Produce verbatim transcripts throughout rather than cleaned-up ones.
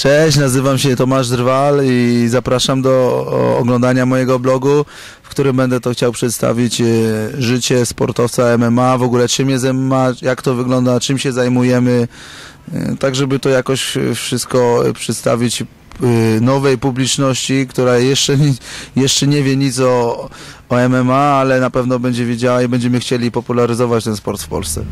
Cześć, nazywam się Tomasz Drwal i zapraszam do oglądania mojego blogu, w którym będę to chciał przedstawić życie sportowca M M A, w ogóle czym jest M M A, jak to wygląda, czym się zajmujemy, tak żeby to jakoś wszystko przedstawić nowej publiczności, która jeszcze, jeszcze nie wie nic o, o M M A, ale na pewno będzie wiedziała i będziemy chcieli popularyzować ten sport w Polsce.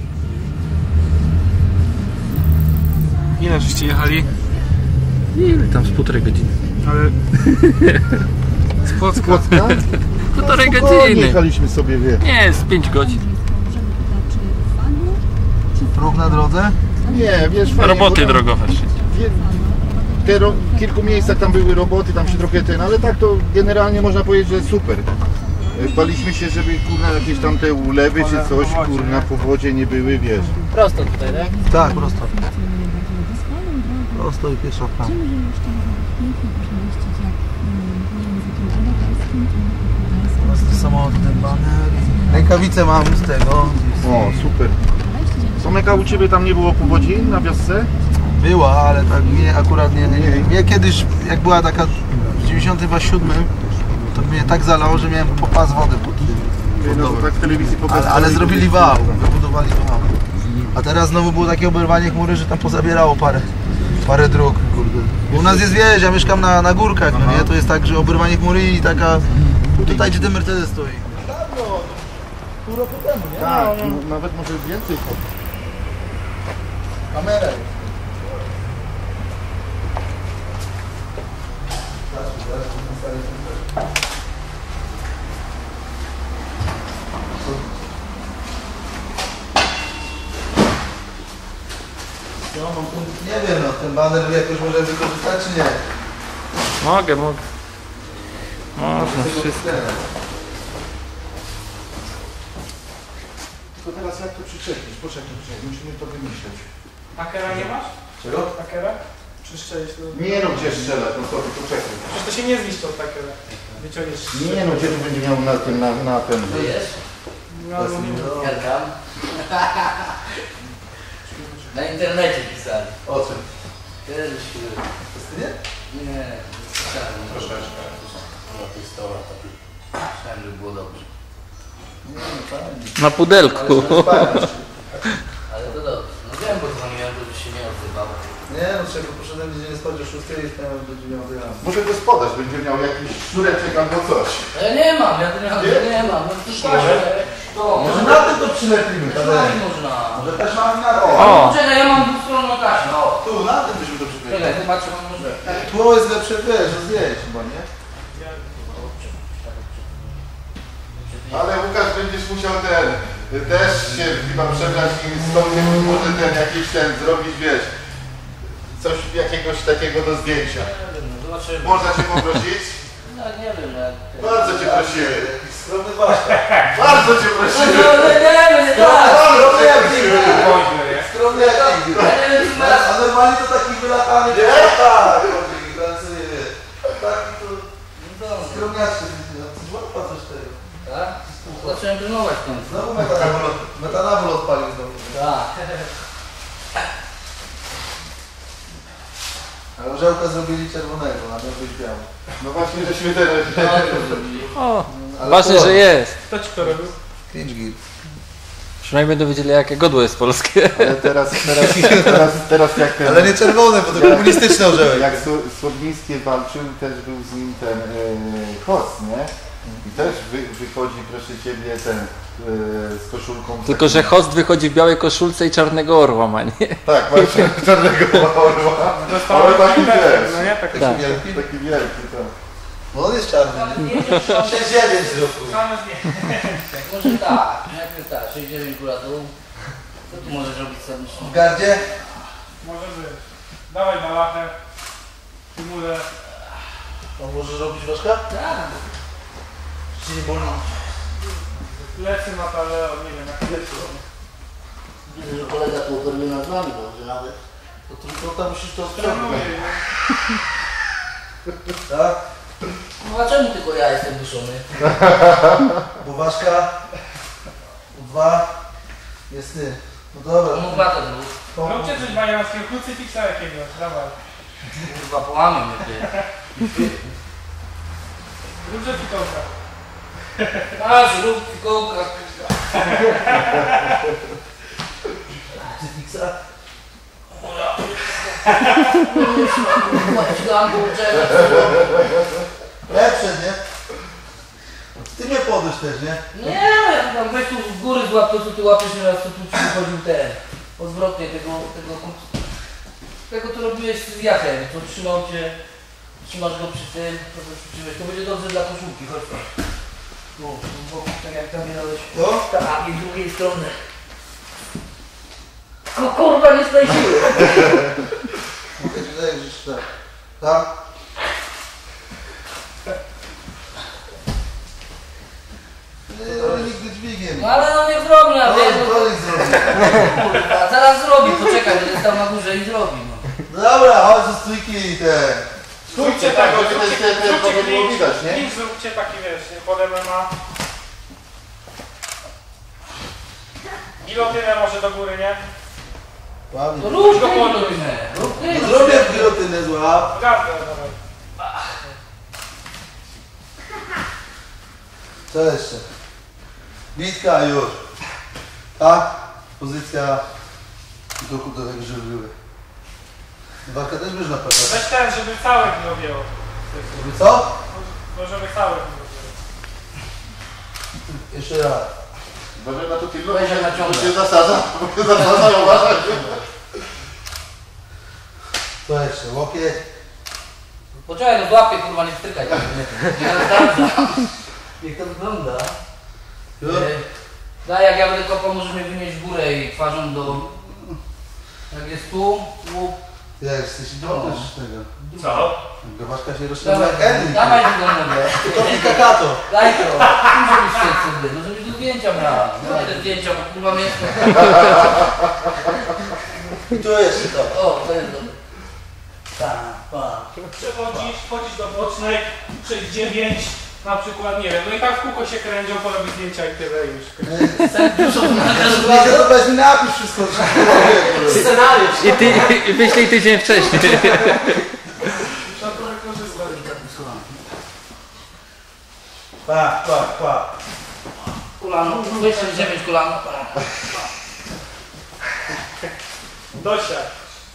Ile żeście jechali? Ile tam z półtorej godziny. Ale... z Płocka? Półtorej no, godziny. Jechaliśmy sobie, wie. Nie, z pięć godzin. Próg na drodze? Nie, wiesz, fajnie, Roboty tam, drogowe. wie, te ro, w kilku miejscach tam były roboty, tam się trochę ten, ale tak to generalnie można powiedzieć, że super. Baliśmy się, żeby kurna jakieś tam te ulewy czy coś, kurna po wodzie nie były, wiesz. Prosto tutaj, tak? Tak, prosto. Prosto i pierwsza prawa. Samochód, ten baner. Rękawice mam z tego. O, super. Someka, u Ciebie tam nie było powodzi na wiosce? Była, ale tak mnie akurat nie, nie, mnie kiedyś, jak była taka w dziewięćdziesiątym siódmym, to mnie tak zalało, że miałem po pas wody pod tym. No to tak w telewizji Ale, pokazali. ale zrobili wał, wybudowali wał. A teraz znowu było takie oberwanie chmury, że tam pozabierało parę, parę dróg, kurde. Bo u nas jest, wiesz, ja mieszkam na, na górkach, no nie? To jest tak, że oberwanie chmury i taka... Tutaj gdzie ten Mercedes stoi. Dawno, pół roku temu, nie? Tak, no, nawet może więcej. Kamera. Ja mam tu, nie wiem, no ten baner jakoś może wykorzystać czy nie? Mogę, mogę. Można wszystko. Tylko teraz jak to przyczepić? Poczekaj, poczekaj, musimy to wymyśleć. Takera nie masz? Czego? Takera? Czy szczelić to? Nie no, gdzie strzelać, no to poczekaj. Przecież to się nie zniszczy od takera. Wyciągniesz... Nie no, gdzie tu będzie miał na ten, na, na ten... No, no, nie. Jarkam. Na internecie pisali. O czym? Kiedyś... Nie? Nie, słyszałem. Troszeczkę. Na tej stoła taki. Myślałem, że było dobrze. Na pudelku. Ale to dobrze. No wiem, bo dzwoniłem, żeby się nie odzywało. Nie no, czego poszedłem gdzieś nie spać o szóstej i stałem do dziewiątej rano. Może gospodarz będzie miał jakiś szureczek albo coś. No ja nie mam, ja to nie, Nie? nie mam. No to proszę. To, Może na tym to przylepimy, no Tadeusz. można. Może też mamy na to. O! Czekaj, ja mam dwustronną taśmę. O. Tu, na tym byśmy to przylepili. Czekaj, zobaczę, mam może. Tło jest lepsze, wiesz, że zjeść chyba, nie? Ale Łukasz, będziesz musiał ten... też się chyba przebrać i stąd może ten jakiś ten zrobić, wiesz... Coś jakiegoś takiego do zdjęcia. Zobaczymy. Można Cię poprosić? No nie wiem, jak... Bardzo Cię prosimy. Skromny właśnie. Bardzo Cię No prosimy. nie, nie, nie, tak. Bardzo Cię prosimy. Skromny jak nigdy. Ja nie wiem, co A normalnie to taki wylatany, Nie? tak, chodzi, tancuje, wiesz. Taki to skromniaczny, coś łatwa coś tego. tak? Zacząłem trenować tam. Znowu metanabol, metanabol odpalił znowu. Tak. Ale orzełka zrobili czerwonego, a miał być biały. No właśnie, żeśmy ten... O, Ale ważne, to- że jest. Kto ci to robił? Pięć gil. Przynajmniej będą wiedzieli, jakie godło jest polskie. Ale teraz, teraz, teraz, teraz jak ten... Ale nie czerwone, bo to komunistyczny orzełek. Jak Słodniński walczył, też był z nim ten yy, host, nie? I też wy, wychodzi, proszę Ciebie, ten yy, z koszulką... Tylko, że host wychodzi w białej koszulce i czarnego orła ma, nie? Tak, właśnie czarnego orła. Dostał Ale taki wiesz. no nie? Tak. Tak. Wielki? Taki wielki, tak. No on jest czarny. sześć dziewięć roku. Same zdjęcia. Może tak, najpierw tak, sześć dziewięć góra dół. Co tu możesz robić sobie? W gardzie? Może być. Dawaj balachę. Timurę. To możesz robić ważka? Tak. Czy nie wolno? Plecy na tale, nie wiem, jak plecy. Widzę, że kolega tu operuje nazwami, dobrze nawet. To tylko tam musisz to Trenuję, odciągnąć. nie? Tak? No a czemu tylko ja jestem duszony? Bo ważka. Dwa. Jest ty. No dobra. No dwa to był. Róbcie coś bajanowskiego, krucyfiksa jakiegoś, dawaj. Kurwa, połamy mnie ty. Duże fikołka. Masz, rób fikołka. Ty fiksa? Lepsze, nie? Ty mnie podłóż też, nie? Nie, tam weź tu z góry złap to, co ty łapiesz raz, co tu ci wychodził ten. Odwrotnie tego, tego, tego co robiłeś z Jachem, co trzymał cię, trzymasz go przy tym, co to przyczyłeś. To będzie dobrze dla koszulki, chodź tam. Tu, tu boku, tak jak tam nie dałeś. To? Tak, i z drugiej strony. No kurwa, nie staj siły. Mogę ci zajrzeć, tak. Tak? Nie, ale nigdy dźwigiem. No ale no nie zrobi, a No, wiesz, no, to nie zrobi. kurwa, zaraz zrobi, poczekaj, będę stał na górze i zrobi, no. No dobra, chodź ze stójki i te. Zróbcie tak, tego, żeby zróbcie, te- te- zróbcie to było klip, widać, nie? klip zróbcie taki, wiesz, nie, pod M M A. Gilotynę może do góry, nie? Ładnie. To rób ty, robimy. Rób ty. No zrobię gilotynę złap. Prawda, dawaj. Co jeszcze? Bitka już. Tak? Pozycja duchu do tego, żeby były. Walka też byś na pewno. Weź ten, żeby całe gilo wzięło. Żeby co? No żeby całe gilo wzięło. Jeszcze raz. Uważaj na to pilno, Weź, bo że naciąga. się zasadza, bo się zasadza, uważaj. Co jeszcze? Łokieć. Poczekaj, no złapię, kurwa, nie wstrykaj. Nie rozdarza. Jak to wygląda? Już? E, Daj, jak ja będę kopał, może mnie wynieść w górę i twarzą do... Jak jest tu, tu... Jak jesteś dobry z tego. Co? Gawaszka się rozciąga Dawaj, jak Henry. dawaj tego nogę. To pika kato. Daj to. Tu żebyś szedł sobie, no żebyś tu zdjęcia miał. Dawaj te zdjęcia, bo kurwa mnie... I tu jeszcze to. O, to jest dobre. Tak, tak. Przechodzisz, wchodzisz do bocznej, sześć dziewięć, na przykład, nie wiem, no i tak w kółko się kręcią, porobić zdjęcia i tyle już. To weź mi napisz wszystko. I, ty, i wyślij tydzień wcześniej. Trzeba to wykorzystać. Pa, pa, pa. Kulano, wyżej dziewięć kulano. Dosiad.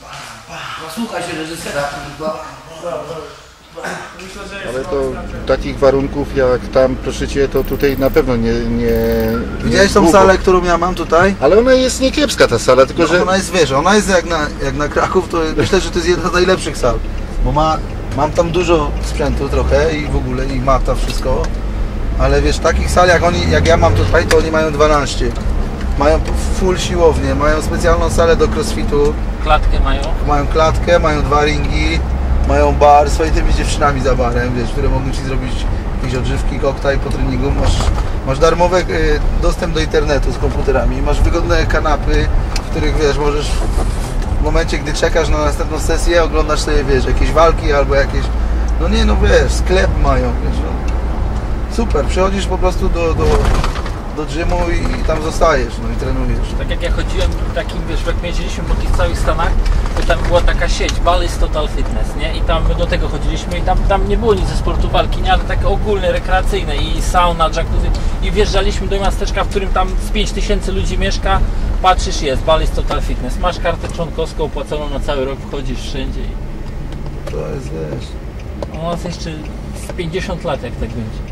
Słuchaj się reżysera, kurwa. Dobra, dobra. Myślę, że jest Ale to znaczy- takich warunków jak tam, proszę Cię, to tutaj na pewno nie... nie Widziałeś nie tą długo. salę, którą ja mam tutaj? Ale ona jest nie kiepska ta sala, tylko No, że... ona jest, wiesz, ona jest jak na, jak na Kraków, to myślę, że to jest jedna z najlepszych sal. Bo ma, mam tam dużo sprzętu trochę i w ogóle, i mata, wszystko. Ale wiesz, takich sal jak oni, jak ja mam tutaj, to oni mają dwanaście. Mają full siłownię, mają specjalną salę do crossfitu, Klatkę mają. mają klatkę, mają dwa ringi, mają bar, swoje tymi dziewczynami za barem, wiesz, które mogą Ci zrobić jakieś odżywki, koktajl po treningu. Masz, masz darmowy y, dostęp do internetu z komputerami, masz wygodne kanapy, w których, wiesz, możesz w momencie, gdy czekasz na następną sesję, oglądasz sobie, wiesz, jakieś walki albo jakieś, no nie, no wiesz, sklep mają, wiesz, no. Super, przychodzisz po prostu do, do, do gymu i, i tam zostajesz, no i trenujesz. Tak jak ja chodziłem takim, wiesz, jak my jeździliśmy po tych całych Stanach, to tam była taka sieć, Bally's Total Fitness, nie? I tam my do tego chodziliśmy i tam, tam nie było nic ze sportu walki, nie? Ale takie ogólne, rekreacyjne i sauna, jacuzzi. I wjeżdżaliśmy do miasteczka, w którym tam z pięć tysięcy ludzi mieszka, patrzysz, jest Bally's Total Fitness. Masz kartę członkowską opłaconą na cały rok, wchodzisz wszędzie i... To jest, wiesz... U nas jeszcze z pięćdziesiąt lat, jak tak będzie.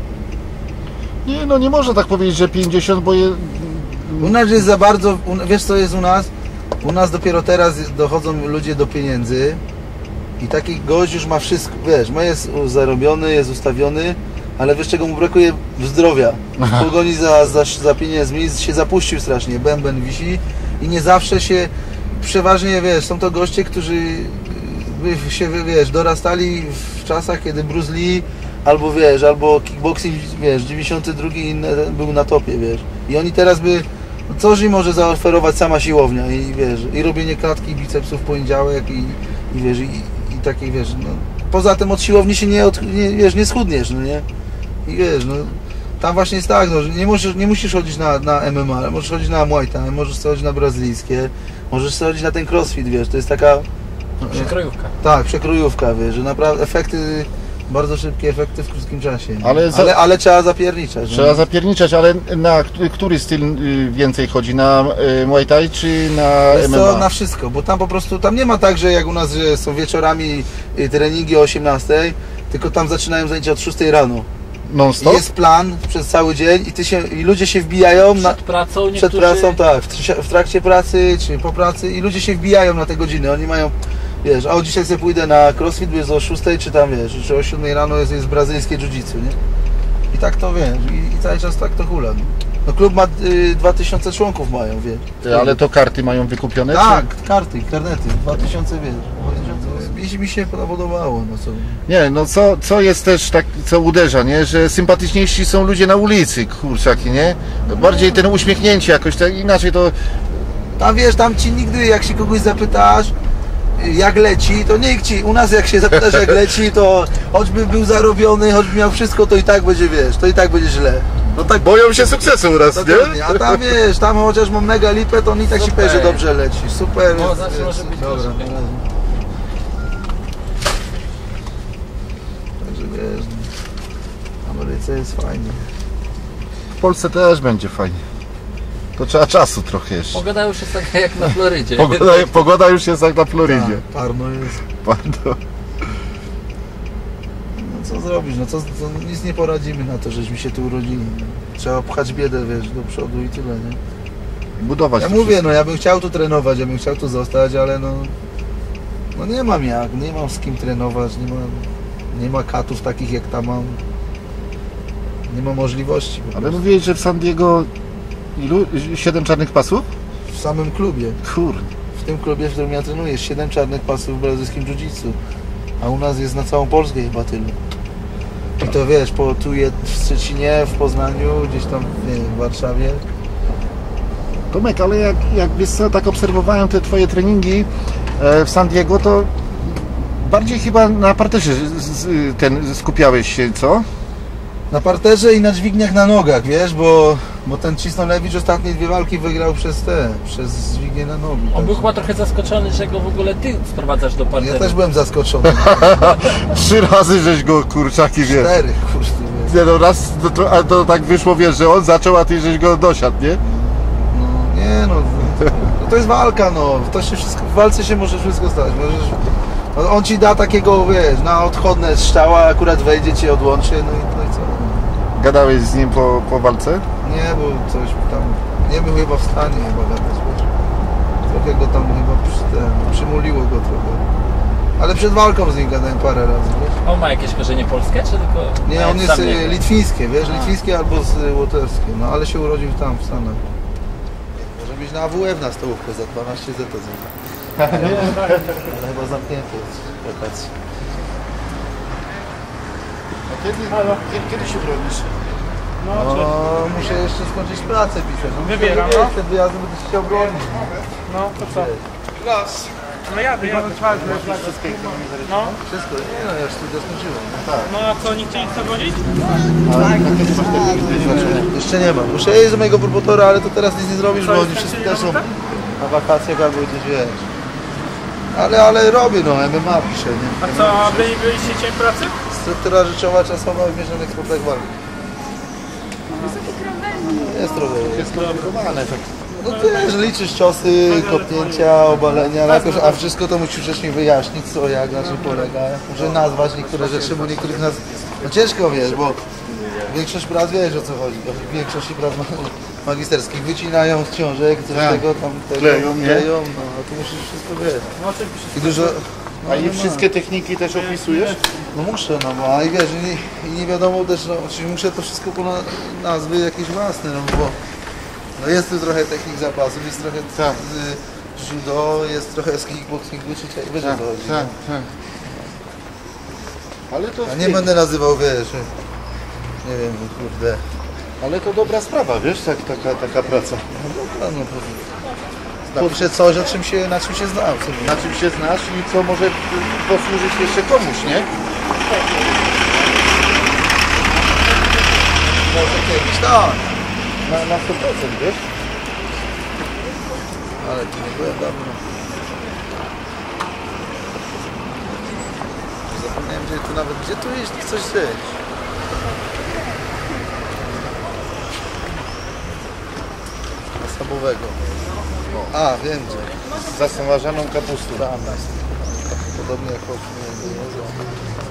Nie, no nie można tak powiedzieć, że pięćdziesiąt, bo je... U nas jest za bardzo, u- wiesz co jest u nas? U nas dopiero teraz dochodzą ludzie do pieniędzy i taki gość już ma wszystko, wiesz, ma jest zarobiony, jest ustawiony, ale wiesz czego mu brakuje? Zdrowia. W pogoni za, za, za pieniędzmi się zapuścił strasznie, bęben wisi i nie zawsze się, przeważnie wiesz, są to goście, którzy by się, wiesz, dorastali w czasach, kiedy Bruce Lee albo wiesz, albo kickboxing, wiesz, dziewięćdziesiąty drugi inny był na topie, wiesz. I oni teraz by, no coś im może zaoferować sama siłownia i wiesz, i robienie klatki bicepsów w poniedziałek i, i wiesz, i, i takie, wiesz, no. Poza tym od siłowni się nie, od, nie, wiesz, nie schudniesz, no nie? I wiesz, no, tam właśnie jest tak, no, że nie musisz, nie musisz chodzić na, na M M A, ale możesz chodzić na Muay Thai, możesz chodzić na brazylijskie, możesz chodzić na ten crossfit, wiesz, to jest taka Przekrojówka. Tak, przekrojówka, wiesz, że naprawdę efekty, bardzo szybkie efekty w krótkim czasie. Nie? Ale za- ale, ale trzeba zapierniczać. Trzeba no. zapierniczać, ale na który, który styl y, więcej chodzi? Na y, Muay Thai czy na Jest M M to A? na wszystko, bo tam po prostu, tam nie ma tak, że jak u nas że są wieczorami y, treningi o osiemnastej, tylko tam zaczynają zajęcia od szóstej rano. Non I stop? jest plan przez cały dzień i, ty się, i ludzie się wbijają na, Przed pracą przed niektórzy... pracą, tak, w, tr- w trakcie pracy czy po pracy i ludzie się wbijają na te godziny. Oni mają, wiesz, o dzisiaj sobie pójdę na crossfit, bo jest o szóstej czy tam, wiesz, czy o siódmej rano jest, jest brazylijskie jiu-jitsu, nie? I tak to, wiesz, i, i cały czas tak to hula. No, no klub ma y, dwa tysiące członków mają, wiesz. Ty, ale to karty mają wykupione? Tak, karty, karnety, dwa tysiące, wiesz, dwa tysiące, mi, mi się podobało, no co. Nie, no co, co jest też tak, co uderza, nie? Że sympatyczniejsi są ludzie na ulicy, kurczaki, nie? To bardziej ten uśmiechnięcie jakoś, tak inaczej to... Tam wiesz, tam ci nigdy, jak się kogoś zapytasz, jak leci, to nikt ci, u nas jak się zapytasz jak leci, to choćby był zarobiony, choćby miał wszystko, to i tak będzie, wiesz, to i tak będzie źle. No tak, Boją się sukcesu u nas, dokładnie. A tam wiesz, tam chociaż mam mega lipę, to on i tak ci powie, że dobrze leci. Super. No, jest, zawsze jest, może być dobra. gorzej. Także wiesz, w Ameryce jest fajnie. W Polsce też będzie fajnie. To trzeba czasu trochę jeszcze. Pogoda już jest taka jak na Florydzie. Pogoda, pogoda już jest jak na Florydzie. A, parno jest. Bardzo. No co zrobić, no co, co, nic nie poradzimy na to, żeśmy się tu urodzili. Trzeba pchać biedę, wiesz, do przodu i tyle, nie? Budować Ja to mówię, wszystko. no ja bym chciał tu trenować, ja bym chciał tu zostać, ale no... No nie mam jak, nie mam z kim trenować, nie ma, nie ma katów takich jak tam mam. Nie ma możliwości po Ale prostu. mówiłeś, że w San Diego ilu? Siedem czarnych pasów? W samym klubie, Kurde. w tym klubie, w którym ja trenuję, jest siedem czarnych pasów w brazylijskim jiu-jitsu. A u nas jest na całą Polskę chyba tylu. I to wiesz, po, tu jest w Szczecinie, w Poznaniu, gdzieś tam nie wiem, w Warszawie. Tomek, ale jak, jak wiesz co, tak obserwowałem te twoje treningi e, w San Diego, to bardziej chyba na parterze z, z, ten skupiałeś się, co? Na parterze i na dźwigniach na nogach, wiesz, bo, bo ten Cisnolewicz ostatnie dwie walki wygrał przez te, przez dźwignię na nogi. On także- był chyba trochę zaskoczony, że go w ogóle ty sprowadzasz do parteru. Ja też byłem zaskoczony. Trzy razy żeś go, kurczaki, wiesz. Cztery, kurde, wiesz. Nie no, raz, to, to, a to tak wyszło, wiesz, że on zaczął, a ty żeś go dosiadł, nie? No, nie no, to, to jest walka, no. To się wszystko, w walce się może wszystko stać. Możesz, no, on ci da takiego, wiesz, na odchodne strzała, akurat wejdzie, cię odłączy, no i, no i co? Gadałeś z nim po, po walce? Nie, bo coś tam, nie był chyba w stanie chyba gadać, wiesz. Trochę go tam chyba przy, ten, przymuliło go trochę. Ale przed walką z nim gadałem parę razy, wiesz. On ma jakieś korzenie polskie, czy tylko... Nie, on jest sam nie y, wie? litwińskie, wiesz, litwińskie albo z y, łotewskie, no ale się urodził tam w Stanach. Może być na A W F na stołówkę za dwanaście zeta zł. Ale chyba zamknięte jest wakacji. A kiedy, kiedy, kiedy się bronisz? No, No, czy... muszę jeszcze skończyć pracę pisać. No, Wybieram, wiesz, no. Przed wyjazdem będę się chciał bronić. No, to co? No jadę, jadę. No, Wszystko, nie no, ja już studia skończyłem. no a co, nikt cię nie chce wodzić? Jeszcze nie mam. Muszę jeść do mojego promotora, ale to teraz nic nie zrobisz, Co, bo jest oni wszyscy tak, też są tak? na wakacjach albo gdzieś, wiesz. Ale, ale robię, no, M M A piszę, nie? A co, a wy nie byliście cień pracy? Struktura rzeczowa czasowa w mierzonych sportach walki. Jest trochę. Jest skomplikowane, tak. No ty wiesz, liczysz ciosy, kopnięcia, obalenia, ale jakoś, a wszystko to musisz wcześniej wyjaśnić, co, jak, na czym polega. Muszę nazwać niektóre rzeczy, bo niektórych nas... No ciężko, wiesz, bo większość prac wiesz, o co chodzi. W większości prac ma- magisterskich wycinają z książek, coś Tak. tego tam tego, Kleją, nie? kleją, no a tu musisz wszystko wiesz. No oczywiście. I dużo... A no, i nie ma. wszystkie techniki też opisujesz? No muszę, no bo, a i wiesz, i nie, i nie wiadomo też, no, czyli muszę to wszystko po na- nazwy jakieś własne, no bo no jest tu trochę technik zapasów, jest trochę Tak. z judo, jest trochę z kickboxingu, czy czy- wiesz o Tak, co chodzi. tak, no. tak. Ale to, A nie będę nazywał, wiesz, nie wiem, kurde, ale to dobra sprawa, wiesz, tak, taka, taka praca. no dobra, no po, napiszę coś, o czym się, na czym się znam, co nie? Na czym się znasz i co może posłużyć jeszcze komuś, nie? Może kiedyś, tak, Na, na sto procent, wiesz? ale tu nie byłem dawno. gdzie tu nawet, gdzie tu iść, coś zjeść. Sabowego. A, wiem gdzie. Z zasmażaną kapustą. Tam jest. Podobnie jak chodźmy.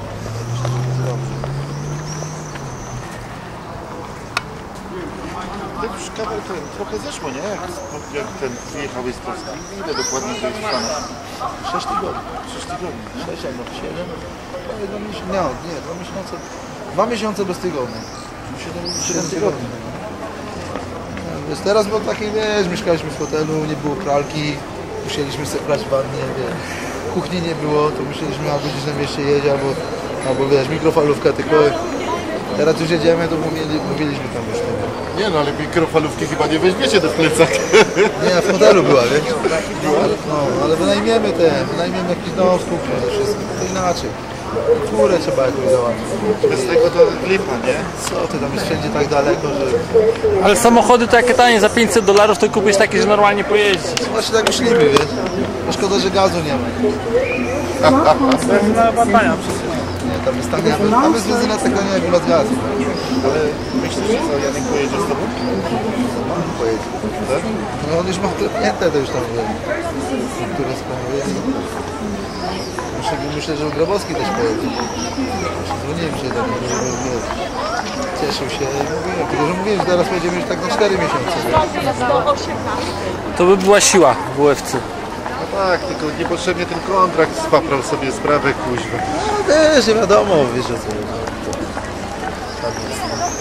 To już kawał ten, trochę zeszło, nie? Jak, jak ten wyjechałeś z Polski. Ile dokładnie to jest w Stanach? sześć tygodni. sześć tygodni. sześć albo siedem. No, miesiące, nie, nie, dwa miesiące. Dwa miesiące bez tygodnia. siedem tygodni. Wiesz, teraz było takie, wiesz, mieszkaliśmy w hotelu, nie było pralki, musieliśmy sobie prać w wannie, wiesz. Kuchni nie było, to musieliśmy albo gdzieś na mieście jeść, albo, albo wiesz, mikrofalówka tylko. Teraz już jedziemy, to mówili, mówiliśmy tam już. Nie, Nie no, ale mikrofalówki chyba nie weźmiecie do plecak. nie w hotelu była, wiesz. Ale, no, ale wynajmiemy te, wynajmiemy jakiś dom z kuchnią, to wszystko, to inaczej. Furę trzeba jakoś załatwić. Bez tego to lipa, nie? Co ty, tam jest wszędzie tak daleko, że... Ale samochody to jakie tanie, za pięćset dolarów to kupisz takie, że normalnie pojeździć. Właśnie tak myślimy, wiesz. No szkoda, że gazu nie ma. Benzyna chyba tania przecież. Nie, tam jest tania, tam jest benzyna taka nie jak u nas gazu. Ale myślisz, że co, Janek pojedzie z tobą? On pojedzie. Tak? No on już ma klepnięte, to już tam wiem. Które sprawuje. Myślę, myślę, że Grabowski też pojedzie. Dzwoniłem się do niego, żeby wiesz, cieszył się i mówiłem, tylko że mówiłem, że teraz pojedziemy już tak na cztery miesiące. To by była siła w U F C. No tak, tylko niepotrzebnie ten kontrakt spaprał sobie sprawę, kuźwa. No wiesz, nie wiadomo, wiesz o co chodzi. Tam jest.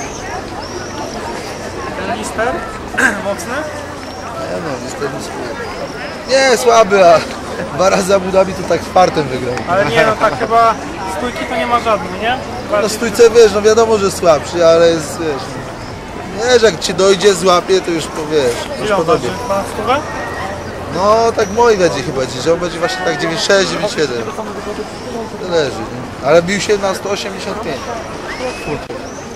Ten lister? Mocny? Nie no, niestety słaby. Nie, słaby, a dwa razy Abu Dhabi to tak fartem wygrał. Ale nie, no tak chyba stójki to nie ma żadnej, nie? No stójce wiesz, no wiadomo, że słabszy, ale jest, wiesz, wiesz, jak ci dojdzie, złapie, to już powiesz, już Ile on podobnie. waży? Ponad stówę? No tak moi będzie chyba dziś, on będzie właśnie tak dziewięćdziesiąt sześć, dziewięćdziesiąt siedem. Zależy, nie? Ale bił się na sto osiemdziesiąt pięć. Full.